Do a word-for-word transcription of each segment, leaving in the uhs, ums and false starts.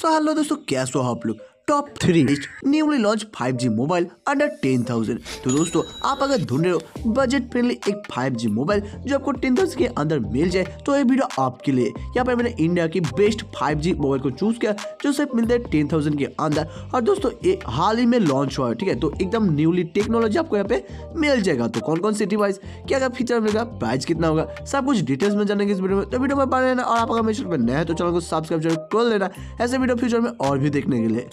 So hello दोस्तों, कैसे हो आप लोग। Top three newly launch five G mobile under ten thousand. तो दोस्तों, आप अगर ढूंढ रहे हो बजट फ्रेंडली एक फाइव जी मोबाइल जो आपको टेन थाउजेंड के अंदर मिल जाए, तो ये वीडियो आपके लिए। यहाँ पर मैंने इंडिया की बेस्ट फाइव जी मोबाइल को चूज किया जो सिर्फ मिलता है टेन थाउजेंड के अंदर। और दोस्तों, ये हाल ही में लॉन्च हुआ है, ठीक है। तो एकदम न्यूली टेक्नोलॉजी आपको यहाँ पे मिल जाएगा। तो कौन कौन सी डिवाइस, क्या क्या फीचर मिलेगा, प्राइस कितना होगा, सब कुछ डिटेल्स में जानेंगे इस वीडियो में। तो वीडियो में बने रहना, और आप अगर मेरे चैनल पर नया है तो चैनल को सब्सक्राइब जरूर कर लेना ऐसे वीडियो फ्यूचर में और भी देखने के लिए।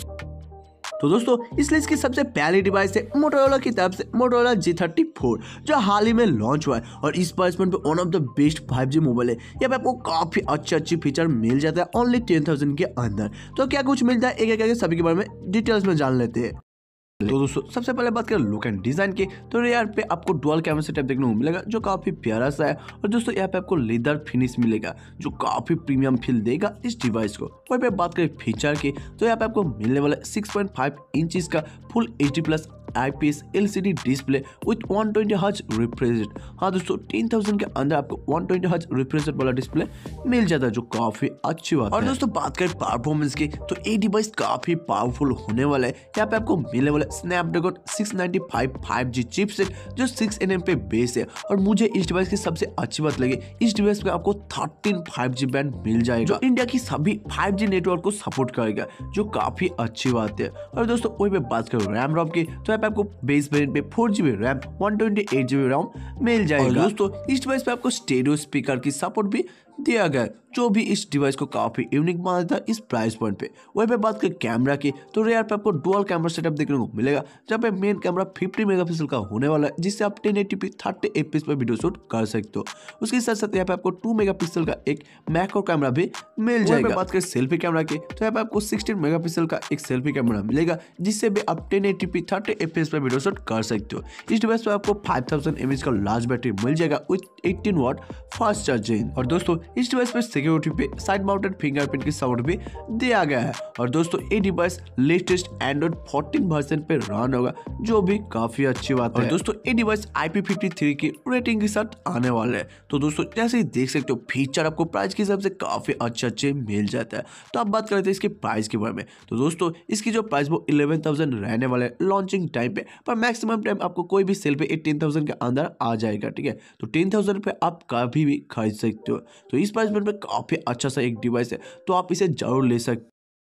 तो दोस्तों, इसलिए इसकी सबसे पहली डिवाइस है मोटोरोला की तरफ से मोटोरोला जी थर्टी फोर जो हाल ही में लॉन्च हुआ है। और इस प्राइस पॉइंट पे one of the best five G mobile है। यहाँ पे आपको काफी अच्छे अच्छे फीचर मिल जाता है ओनली टेन थाउजेंड के अंदर। तो क्या कुछ मिलता है, एक एक करके सभी के बारे में डिटेल्स में जान लेते हैं। तो दोस्तों, सबसे पहले बात करें लुक एंड डिजाइन की, तो यार पे आपको डुअल कैमरा सेटअप देखने को मिलेगा जो काफी प्यारा सा है। और दोस्तों, यहाँ पे आपको लेदर फिनिश मिलेगा जो काफी प्रीमियम फील देगा इस डिवाइस को। वहीं पे बात करें फीचर की, तो यहाँ पे आपको मिलने वाला सिक्स पॉइंट फाइव इंच का full H D plus IPS LCD display with one twenty hertz refresh rate. हाँ दोस्तों, टेन थाउजेंड के अंदर आपको one twenty hertz refresh rate वाला डिस्प्ले मिल जाता है जो काफी अच्छी बात है। और दोस्तों, बात करें परफॉर्मेंस की, तो ये डिवाइस काफी पावरफुल होने वाला है। यहाँ पे आपको मिलने वाला Snapdragon six ninety five five G chipset जो सिक्स एन एम पे बेस है। और मुझे इस डिवाइस की सबसे अच्छी बात लगी, इस डिवाइस में आपको थर्टीन फाइव जी बैंड मिल जाएगा जो इंडिया की सभी फाइव जी नेटवर्क को सपोर्ट करेगा जो काफी अच्छी बात है। और दोस्तों, वही पे बात करें रैम रोम की, तो यहाँ पे आपको बेस वेरिएंट पे four GB RAM one twenty eight GB RAM मिल जाएगा। और दोस्तों, इस डिवाइस पे आपको स्टेरियो स्पीकर की सपोर्ट भी दिया गया है जो भी इस डिवाइस को काफी यूनिक बनाता है इस प्राइस पॉइंट पे। वहीं पे बात करें कैमरा की, तो रेयर पे आपको डुअल कैमरा सेटअप देखने को मिलेगा जहाँ पे मेन कैमरा फिफ्टी मेगापिक्सल का होने वाला है जिससे आप ten eighty P thirty FPS पे वीडियो शूट कर सकते हो। उसके साथ साथ यहाँ पे आपको टू मेगापिक्सल का एक मैक्रो कैमरा भी मिल जाएगा। बात करें सेल्फी कैमरा की, तो यहाँ पे आपको सिक्सटीन मेगापिक्सल का एक सेल्फी कैमरा मिलेगा जिससे भी आप ten eighty P thirty FPS पे वीडियो शूट कर सकते हो। इस डिवाइस पे आपको फाइव थाउजेंड एमएच का लार्ज बैटरी मिल जाएगा with eighteen watt fast charging. और दोस्तों, इस डिवाइस पे सिक्योरिटी पे साइड माउंटेड फिंगरप्रिंट की सपोर्ट भी दिया गया है। और दोस्तों, ये device latest Android fourteen version पे रन होगा जो भी काफी अच्छी बात है। और दोस्तों, ये device I P fifty three की रेटिंग के साथ आने वाला है। तो दोस्तों, जैसे ही देख सकते हो फीचर आपको प्राइस के हिसाब से काफी अच्छे अच्छे मिल जाता है। तो आप बात करते हैं इसके प्राइस के बारे में, तो दोस्तों, इसकी जो प्राइस वो इलेवन थाउजेंड रहने वाला है लॉन्चिंग टाइम पे, पर मैक्सिमम टाइम आपको कोई भी सेल पे टेन थाउजेंड के अंदर आ जाएगा, ठीक है। तो टेन थाउजेंड पे आप कभी भी खरीद सकते हो। तो इस प्राइस में काफी अच्छा सा एक डिवाइस है, तो आप इसे जरूर ले सकते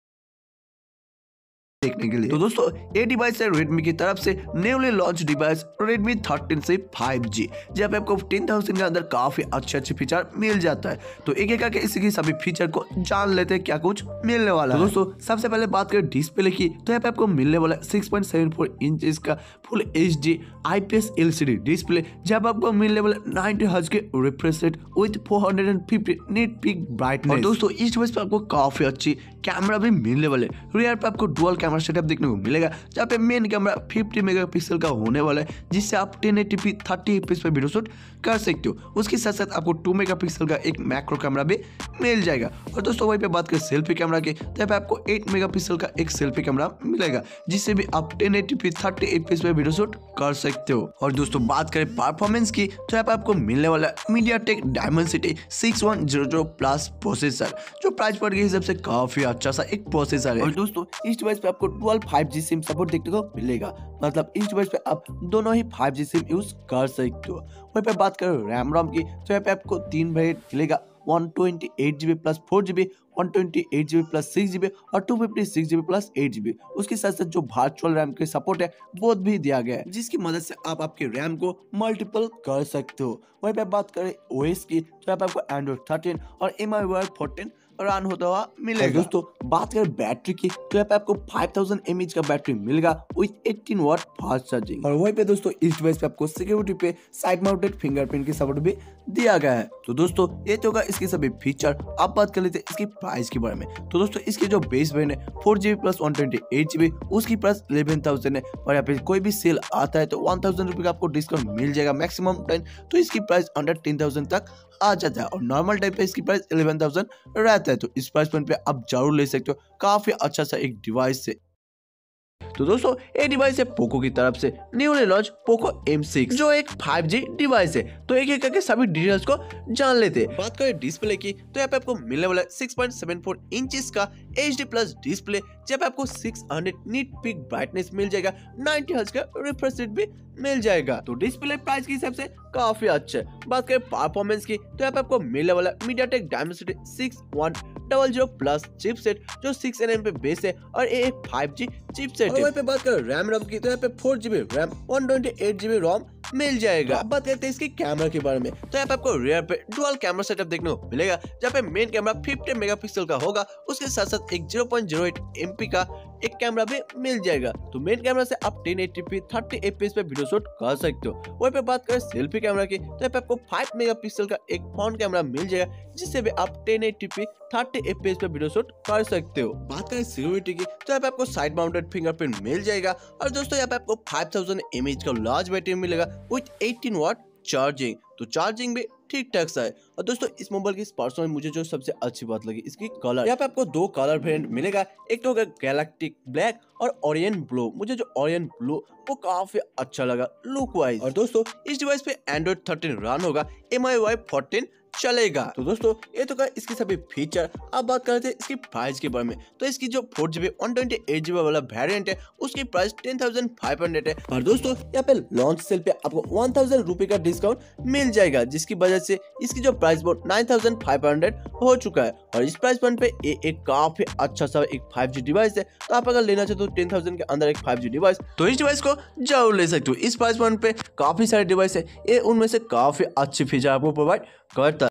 देखने के लिए। तो दोस्तों, ये डिवाइस है Redmi की तरफ से newly launch device Redmi thirteen C five G, जहाँ पे आपको टेन थाउजेंड के अंदर काफी अच्छे अच्छे फीचर मिल जाता है। तो एक एक करके इसकी सभी फीचर को जान लेते हैं क्या कुछ मिलने वाला है। तो दोस्तों, सबसे पहले बात करें डिस्प्ले की, तो यहाँ पे आपको मिलने वाला six point seven four inch का full H D IPS LCD display, जहाँ पे आपको मिलने वाला नाइंटी हर्ट्ज के refresh rate with four hundred fifty nits peak brightness. और दोस्तों, इस डिवाइस पे आपको काफी अच्छी कैमरा भी मिलने वाले। रियर पे आपको डुअल कैमरा सेटअप देखने को मिलेगा जहाँ पे मेन कैमरा फिफ्टी मेगापिक्सल का होने वाला है जिससे आप ten eighty P thirty FPS पे वीडियो शूट कर सकते हो। उसके साथ साथ आपको टू मेगापिक्सल का एक मैक्रो कैमरा भी मिल जाएगा। और दोस्तों, वहीं पे बात करें सेल्फी कैमरा की, तो यहाँ पे आपको एट मेगापिक्सल का एक सेल्फी कैमरा मिलेगा जिससे भी आप ten eighty P thirty FPS पे वीडियो शूट कर सकते हो। और दोस्तों, बात करें परफॉर्मेंस की, तो यहाँ पे आपको मिलने वाला MediaTek Dimensity six one zero zero plus processor जो प्राइस पॉइंट के हिसाब से काफी अच्छा सा एक प्रोसेसर है। और दोस्तों, इस डिवाइस पे आपको dual five G SIM support देखने को मिलेगा, मतलब इस डिवाइस पे आप दोनों ही फाइव जी सिम यूज कर सकते हो। वहीं पे बात करें रैम रोम की, तो यहाँ पे आपको तीन वेरिएंट मिलेगा one twenty eight GB plus four GB, one twenty eight GB plus six GB और two fifty six GB plus eight GB. उसके साथ साथ जो वर्चुअल रैम के सपोर्ट है वो भी दिया गया है जिसकी मदद से आप आपके रैम को मल्टीपल कर सकते हो। वहीं पे बात करें ओएस की, तो यहाँ पे आपको एंड्रॉइड थर्टीन और M I Y fourteen run होता हुआ मिलेगा। दोस्तों, बात करें बैटरी की, तो यहाँ पे आपको फाइव थाउजेंड एमएच का बैटरी मिलेगा with eighteen watt fast charging. और वहीं पे दोस्तों, इस डिवाइस पे आपको सिक्योरिटी पे साइड माउंटेड फिंगरप्रिंट की सपोर्ट भी दिया गया है। तो दोस्तों, ये तो होगा इसके सभी फीचर। अब बात कर लेते हैं इसकी प्राइस के बारे में। तो दोस्तों, इसकी जो बेस वेरिएंट है four GB plus one twenty eight GB, उसकी प्राइस इलेवन थाउजेंड है। और यहाँ पे कोई भी सेल आता है तो वन थाउजेंड रुपये का आपको डिस्काउंट मिल जाएगा मैक्सिमम टाइम, तो इसकी प्राइस अंडर टेन थाउजेंड तक आ जाता है। और नॉर्मल टाइप पे इसकी प्राइस इलेवन थाउजेंड रहता है। तो इस प्राइस पॉइंट पे आप जरूर ले सकते हो, काफी अच्छा सा एक डिवाइस है। तो दोस्तों ये डिवाइस है पोको की तरफ से newly launch Poco M six, जो एक फाइव जी डिवाइस है। तो एक एक करके सभी डिटेल्स को जान लेते हैं। बात करें डिस्प्ले की तो यहाँ पे आपको मिलने वाला है six point seven four inches का एच डी प्लस डिस्प्ले, जहाँ पे आपको six hundred nits peak brightness मिल जाएगा, नाइंटी हर्ट्ज का रिफ्रेश रेट भी मिल जाएगा। तो डिस्प्ले प्राइस के हिसाब से काफी अच्छा है। बात करें परफॉर्मेंस की तो यहाँ पे आपको मिलने वाला MediaTek Dimensity six one double zero plus chipset, जो सिक्स एन एम पे बेस है और ये एक फाइव जी चिपसेट है। पे बात करें रैम रोम की तो यहाँ पे four GB RAM one twenty eight GB ROM मिल जाएगा। अब बात करते हैं इसकी कैमरा के बारे में तो यहाँ पे आपको रियर पे डुअल कैमरा सेटअप देखने को मिलेगा, जहाँ पे मेन कैमरा फिफ्टी मेगापिक्सल का होगा, उसके साथ साथ एक zero point zero eight M P का एक कैमरा भी मिल जाएगा। तो मेन कैमरा से आप ten eighty P thirty F P S पे वीडियो शूट कर सकते हो। वहीं पे बात करें सेल्फी कैमरा की तो यहाँ पे आपको फाइव मेगापिक्सल का एक फ्रंट कैमरा मिल जाएगा, जिससे भी आप ten eighty P thirty F P S पे वीडियो शूट कर सकते हो। बात करें सिक्योरिटी की तो यहाँ पे आपको साइड माउंटेड फिंगरप्रिंट मिल जाएगा, और दोस्तों यहाँ पे आपको फाइव थाउजेंड एम एच का लार्ज बैटरी मिलेगा विथ एटीन वाट चार्जिंग। तो चार्जिंग भी ठीक ठाक सा है। और दोस्तों इस मोबाइल की पर्सनली मुझे जो सबसे अच्छी बात लगी इसकी कलर, यहाँ पे आपको दो कलर वेरिएंट मिलेगा, एक तो होगा गैलेक्टिक ब्लैक और ओरियन ब्लू। मुझे जो ओरियन ब्लू वो काफी अच्छा लगा लुक वाइज। और दोस्तों इस डिवाइस पे एंड्रॉइड थर्टीन रन होगा, एम आई वाई फोर्टीन चलेगा। तो दोस्तों ये तो का इसकी सभी फीचर। अब बात करते हैं इसकी प्राइस के बारे में तो इसकी जो four GB one twenty eight GB वाला वेरिएंट है उसकी price ten thousand five hundred है। और दोस्तों यहाँ पे लॉन्च सेल पे आपको वन थाउजेंड रुपए का डिस्काउंट मिल जाएगा, जिसकी वजह से इसकी जो प्राइस वो नाइन थाउजेंड फाइव हंड्रेड हो चुका है। और इस प्राइस पॉइंट पे ये एक काफी अच्छा सा एक फाइव जी डिवाइस है। तो आप अगर लेना चाहते हो टेन थाउजेंड के अंदर एक फाइव जी डिवाइस तो इस डिवाइस को जरूर ले सकते हो। इस प्राइस पॉइंट पे काफी सारे डिवाइस है, ये उनमें से काफी अच्छी फीचर आपको प्रोवाइड करता है।